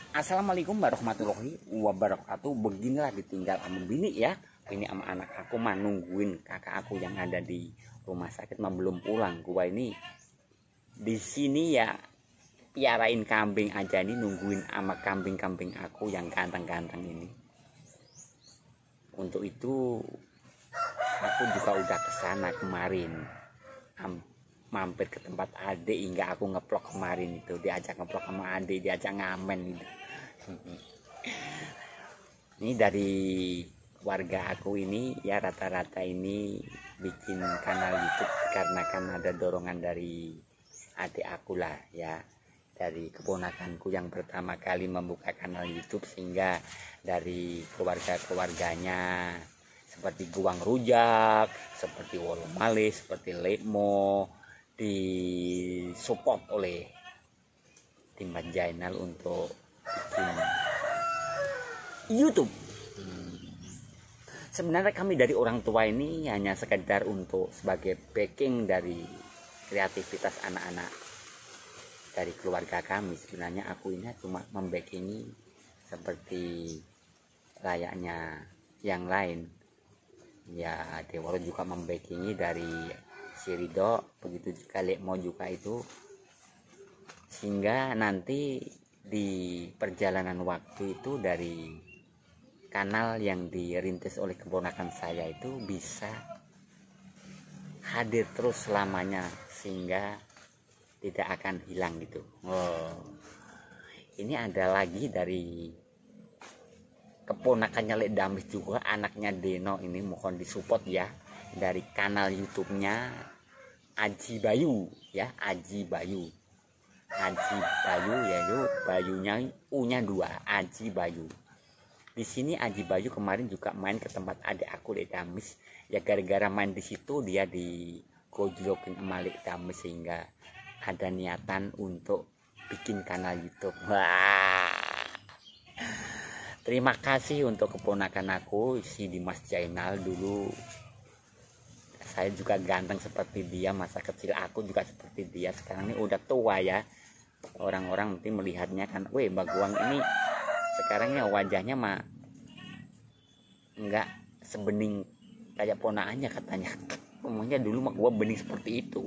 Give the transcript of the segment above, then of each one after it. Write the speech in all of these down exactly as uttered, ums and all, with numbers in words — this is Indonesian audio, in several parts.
Assalamualaikum warahmatullahi wabarakatuh. Beginilah ditinggal sama bini ya. Ini sama anak aku mah nungguin kakak aku yang ada di rumah sakit mah belum pulang. Gua ini di sini ya piarain kambing aja nih, nungguin sama kambing-kambing aku yang ganteng-ganteng ini. Untuk itu aku juga udah kesana kemarin, mampir ke tempat adik hingga aku ngeplok kemarin itu, diajak ngeplok sama adik, diajak ngamen gitu. Ini dari warga aku ini ya, rata-rata ini bikin kanal YouTube karena kan ada dorongan dari adik aku lah ya, dari keponakanku yang pertama kali membuka kanal YouTube, sehingga dari keluarga-keluarganya seperti Guang Rujak, seperti Wolo Male, seperti Lekmo disupport oleh tim Jainal untuk bikin YouTube. Hmm. Sebenarnya kami dari orang tua ini hanya sekedar untuk sebagai backing dari kreativitas anak-anak dari keluarga kami. Sebenarnya aku ini cuma membackingi seperti layaknya yang lain. Ya, Dewaro juga membackingi dari si Ridho, begitu juga Lekmo juga itu, sehingga nanti di perjalanan waktu itu dari kanal yang dirintis oleh keponakan saya itu bisa hadir terus selamanya, sehingga tidak akan hilang gitu. Oh, ini ada lagi dari keponakannya Lek Damis juga, anaknya Deno ini, mohon disupport ya, dari kanal YouTube-nya Aji Bayu ya, Aji Bayu. Aji Bayu ya, yuk Bayunya U-nya dua, Aji Bayu. Di sini Aji Bayu kemarin juga main ke tempat adik aku Lek Damis. Ya gara-gara main di situ dia digojlokin sama Lek Damis, sehingga ada niatan untuk bikin kanal YouTube. Wah. Terima kasih untuk keponakan aku si Dimas Jainal. Dulu saya juga ganteng seperti dia, masa kecil aku juga seperti dia. Sekarang ini udah tua ya. Orang-orang nanti melihatnya kan, weh Mbak Guang ini sekarang ya wajahnya mah enggak sebening kayak ponakannya katanya. Ngomongnya dulu mah gua bening seperti itu.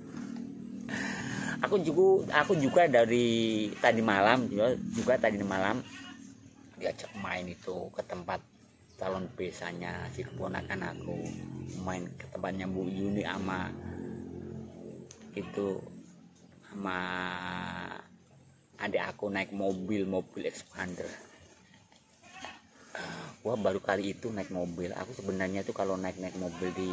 Aku juga aku juga dari tadi malam juga, juga tadi malam diajak main itu ke tempat calon besanya si keponakan aku, main ke tempatnya Bu Yuni sama itu sama adik aku naik mobil mobil expander. Wah, baru kali itu naik mobil. Aku sebenarnya tuh kalau naik naik mobil di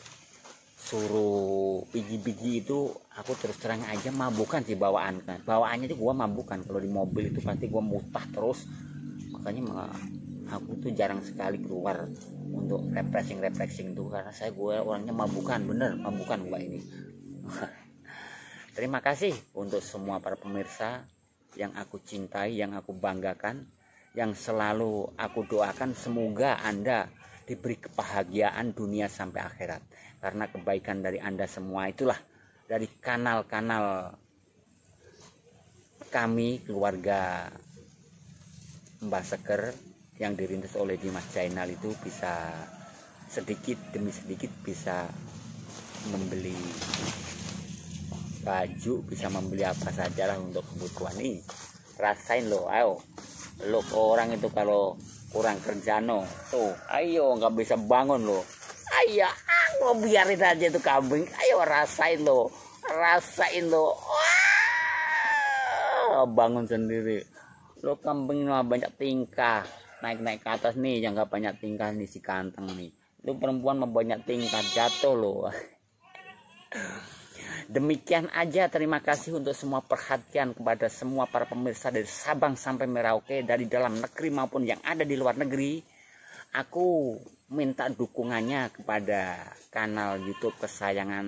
suruh pigi-pigi itu aku terus terang aja mabukan sih bawaan kan, bawaannya tuh gua mabukan. Kalau di mobil itu pasti gua mutah terus, makanya aku tuh jarang sekali keluar untuk refreshing refreshing tuh, karena saya gue orangnya mabukan, bener mabukan gua ini. Terima kasih untuk semua para pemirsa yang aku cintai, yang aku banggakan, yang selalu aku doakan semoga Anda diberi kebahagiaan dunia sampai akhirat. Karena kebaikan dari Anda semua itulah dari kanal-kanal kami keluarga Mbah Seger yang dirintis oleh Dimas Jainal itu bisa sedikit demi sedikit bisa membeli baju, bisa membeli apa saja lah untuk kebutuhan ini. Rasain lo, ayo lo orang itu kalau kurang kerja no tuh, ayo nggak bisa bangun lo, ayo aku biarin aja tuh kambing, ayo rasain lo, rasain lo, wah, bangun sendiri lo. Kambing mah banyak tingkah, naik-naik ke atas nih yang nggak banyak tingkah nih si kanteng nih, lu perempuan mah banyak tingkah, jatuh lo. Demikian aja, terima kasih untuk semua perhatian kepada semua para pemirsa dari Sabang sampai Merauke, dari dalam negeri maupun yang ada di luar negeri. Aku minta dukungannya kepada kanal YouTube kesayangan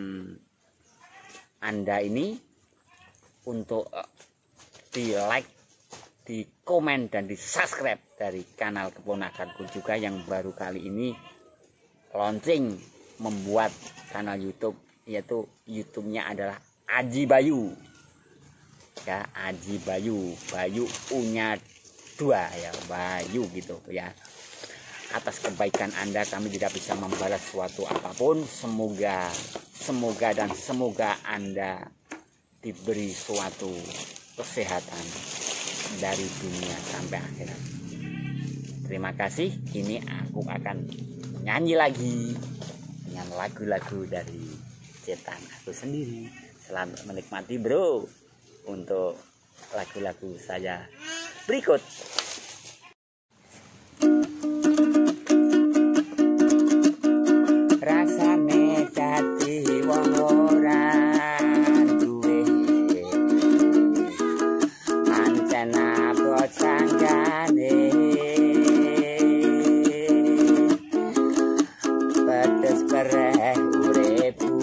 Anda ini untuk di like, di komen, dan di subscribe dari kanal keponakanku juga yang baru kali ini launching membuat kanal YouTube, yaitu YouTube-nya adalah Aji Bayu ya, Aji Bayu, Bayu U-nya dua ya, Bayu gitu ya. Atas kebaikan Anda kami tidak bisa membalas suatu apapun. Semoga semoga dan semoga Anda diberi suatu kesehatan dari dunia sampai akhirat. Terima kasih. Ini aku akan nyanyi lagi dengan lagu-lagu dari ciptaan aku sendiri. Selamat menikmati bro untuk lagu-lagu saya berikut. Rasane dadi wong ora duwe pancen abot sanggane pedes pereh uripku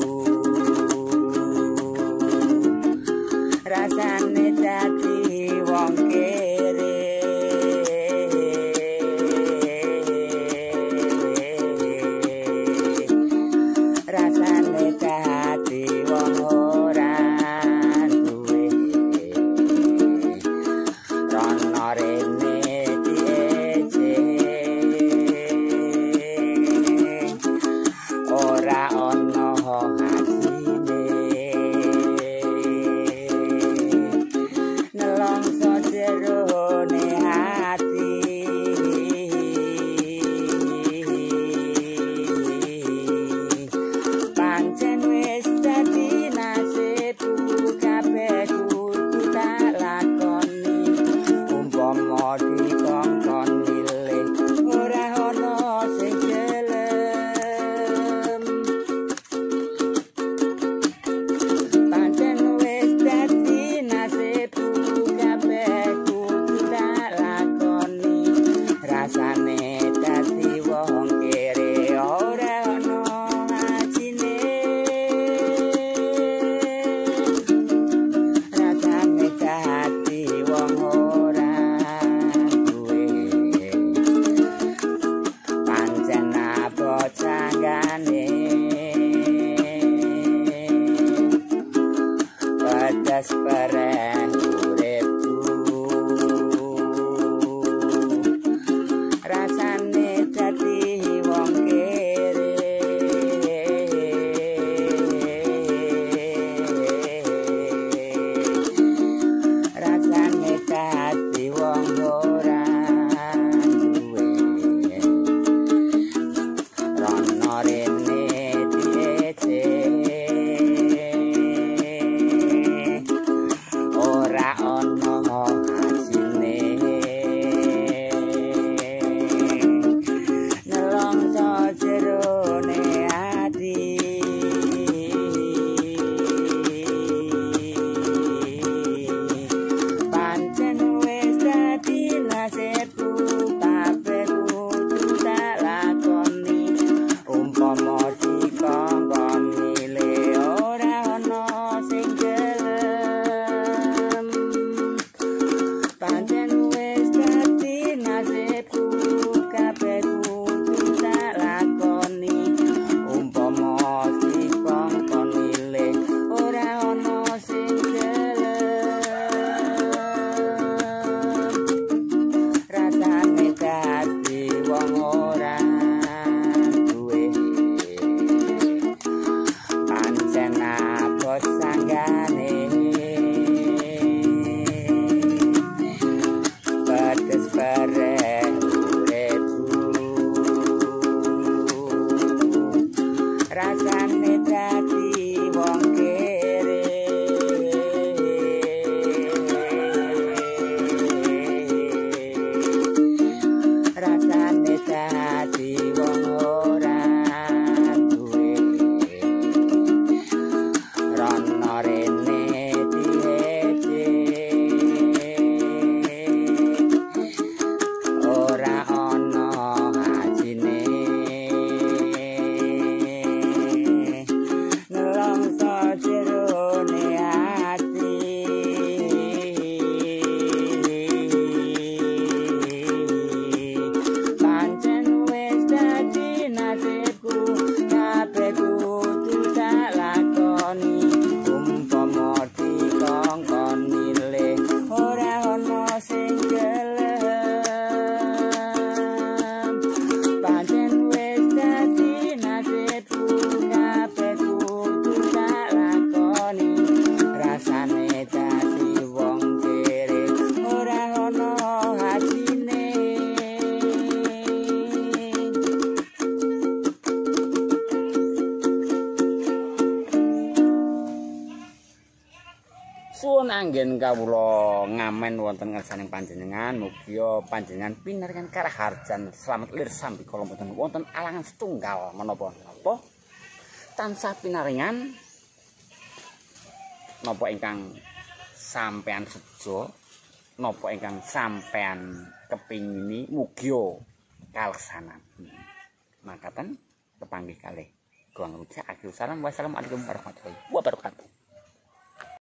rasane dadi wong kere rasane dadi wong ora duwe rono rene diece ora ono hasine nelongso jerone hati pancen wis dadi nasibku kabeh kudu tak lakoni umpama dikongkon milih ora ono sing gelem pancen wis dadi nasibku kabeh kudu tak lakoni rasane dadi wong kere ora ono hajine rasane dadi wong ora duwe pancen abot sanggane pedes pereh uripku rasane dadi wong kere rasane dadi wong ora duwe rono rene diece ora ono hasine nelongso jerone ati pancen wis dadi nasibku kabeh kudu tak lakoni umpama dikongkon milih ora ono sing gelem pancen wis dadi nasibku kabeh kudu tak lakoni umpama dikongkon milih ora ono sing gelem rasane dadi wong ora duwe pancen abot sanggane anggen kawula ngamen wonten ngarsaning panjenengan mugi panjenengan pinaringan karaharjan slamet lir sambi kala boten wonten alangan setunggal menapa napa tansah pinaringan napa ingkang sampean sejo napa ingkang sampean kepingini mugi kaleksanan makaten kepanggih kalih Guang Rujak akhir salam wassalamualaikum warahmatullahi wabarakatuh.